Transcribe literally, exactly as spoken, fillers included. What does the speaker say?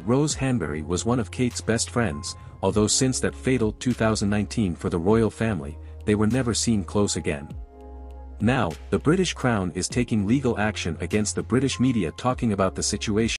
Rose Hanbury was one of Kate's best friends, although since that fatal two thousand nineteen for the royal family, they were never seen close again. Now, the British Crown is taking legal action against the British media talking about the situation.